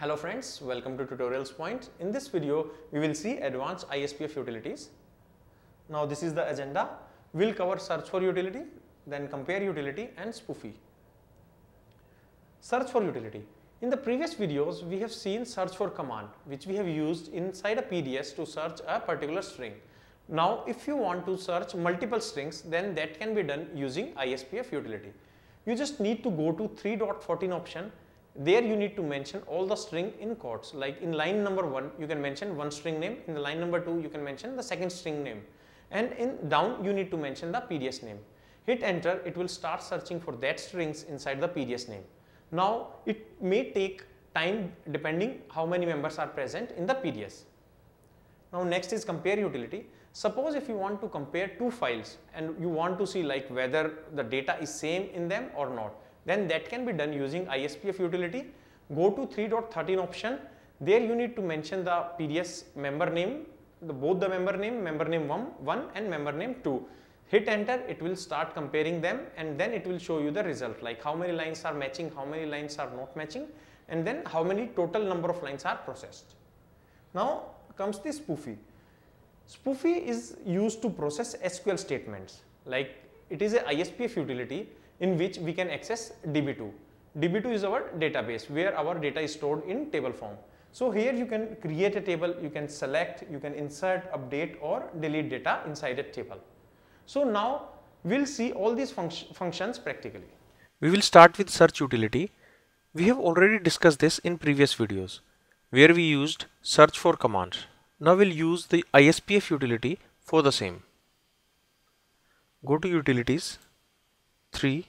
Hello friends, welcome to Tutorials Point. In this video, we will see advanced ISPF utilities. Now this is the agenda. We'll cover search for utility, then compare utility and spoofy. Search for utility. In the previous videos, we have seen search for command, which we have used inside a PDS to search a particular string. Now if you want to search multiple strings, then that can be done using ISPF utility. You just need to go to 3.14 option. There you need to mention all the string in quotes. Like in line number 1, you can mention one string name. In the line number 2, you can mention the second string name. And in down, you need to mention the PDS name. Hit enter, it will start searching for that strings inside the PDS name. Now it may take time depending how many members are present in the PDS. Now next is compare utility. Suppose if you want to compare two files and you want to see like whether the data is same in them or not, then that can be done using ISPF utility. Go to 3.13 option. There you need to mention the PDS member name, both the member name 1 and member name 2. Hit enter, it will start comparing them and then it will show you the result, like how many lines are matching, how many lines are not matching, and then how many total number of lines are processed. Now comes the spoofy. Spoofy is used to process SQL statements. Like it is a ISPF utility in which we can access DB2. DB2 is our database where our data is stored in table form. So here you can create a table, you can select, you can insert, update or delete data inside a table. So now we'll see all these functions practically. We will start with search utility. We have already discussed this in previous videos where we used search for commands. Now we'll use the ISPF utility for the same. Go to utilities, 3,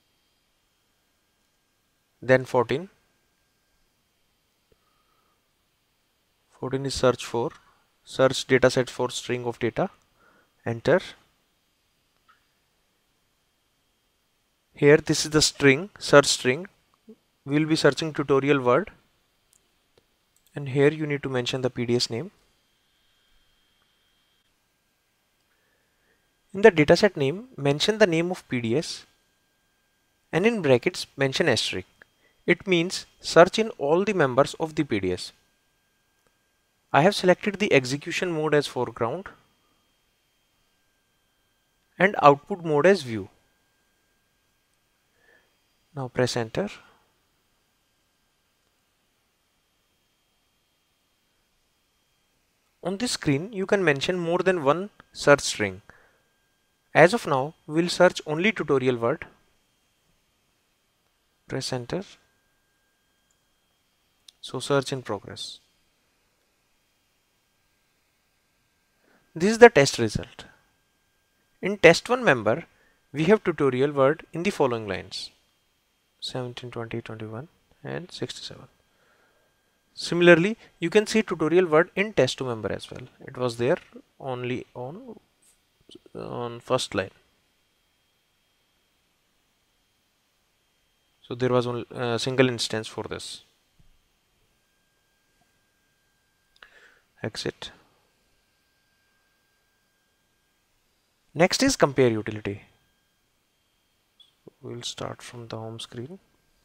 then 14. 14 is search dataset for string of data. Enter. Here this is the string, search string. We will be searching tutorial word. And here you need to mention the PDS name. In the dataset name, mention the name of PDS and in brackets mention asterisk. It means search in all the members of the PDS. I have selected the execution mode as foreground and output mode as view. Now press enter. On this screen, you can mention more than one search string. As of now, we will search only tutorial word. Press enter. So search in progress. This is the test result. In test1 member, we have tutorial word in the following lines: 17, 20, 21 and 67. Similarly, you can see tutorial word in test2 member as well. It was there only on first line. So there was only a single instance for this. Exit. Next is compare utility. We'll start from the home screen.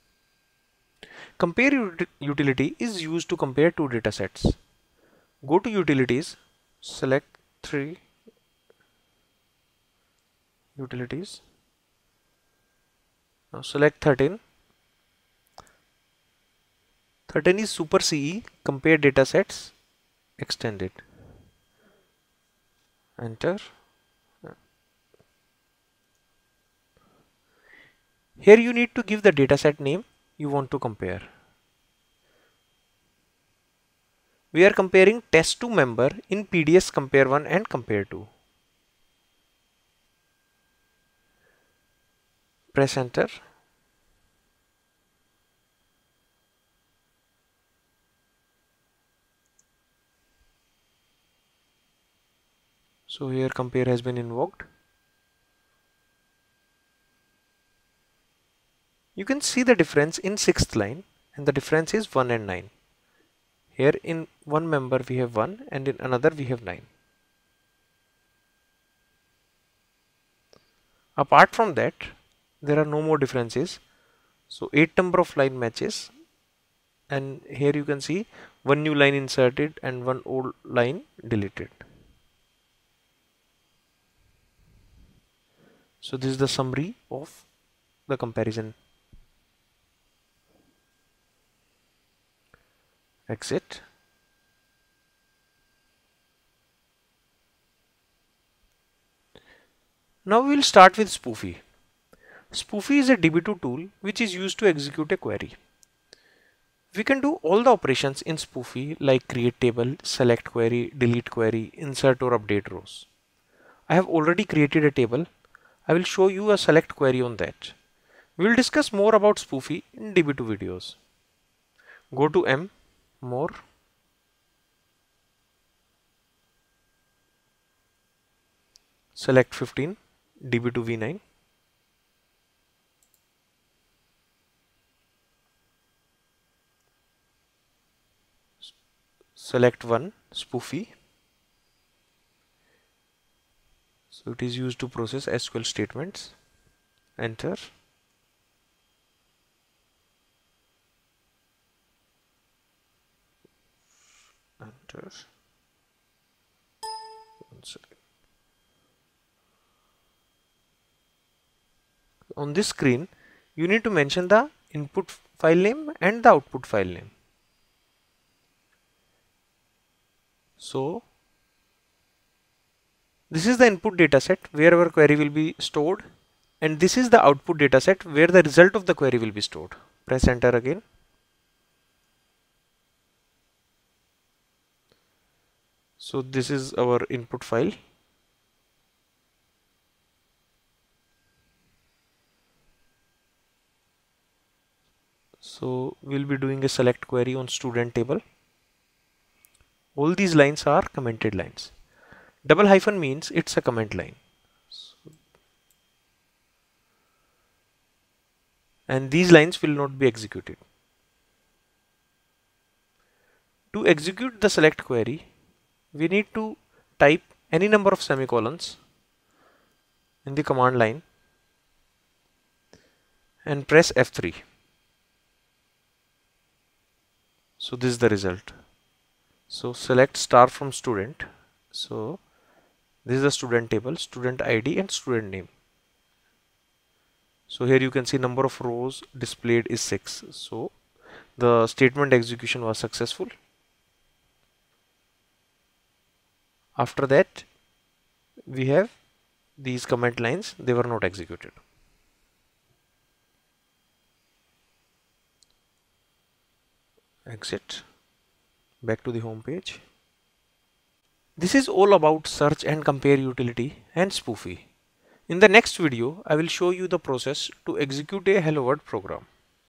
Compare utility is used to compare two datasets. Go to utilities, select 3 utilities. Now select 13. 13 is Super CE, compare datasets, extended. Enter. Here you need to give the dataset name you want to compare. We are comparing test2 member in PDS compare 1 and compare 2. Press enter. So here compare has been invoked. You can see the difference in 6th line and the difference is 1 and 9. Here in one member we have 1 and in another we have 9. Apart from that, there are no more differences. So 8 number of line matches and here you can see one new line inserted and one old line deleted. So this is the summary of the comparison. Exit. Now we will start with Spoofy. Spoofy is a DB2 tool which is used to execute a query. We can do all the operations in Spoofy like create table, select query, delete query, insert or update rows. I have already created a table. I will show you a select query on that. We will discuss more about Spoofy in DB2 videos. Go to M, More, select 15, DB2 V9. Select 1, Spoofy. So it is used to process SQL statements. Enter. Enter. One second. On this screen, you need to mention the input file name and the output file name. So this is the input dataset where our query will be stored, and this is the output dataset where the result of the query will be stored. Press enter again. So this is our input file. So we'll be doing a select query on student table. All these lines are commented lines. Double hyphen means it's a comment line. And these lines will not be executed. To execute the select query, we need to type any number of semicolons in the command line and press F3. So this is the result. So select star from student. So this is the student table, student ID and student name. So here you can see number of rows displayed is 6. So the statement execution was successful. After that, we have these comment lines, they were not executed. Exit. Back to the home page. This is all about search and compare utility and Spoofy. In the next video, I will show you the process to execute a Hello World program.